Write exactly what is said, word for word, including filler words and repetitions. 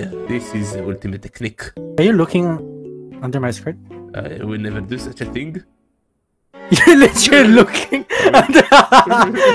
Yeah, this is the ultimate technique. Are you looking under my skirt? I will never do such a thing. You're literally looking under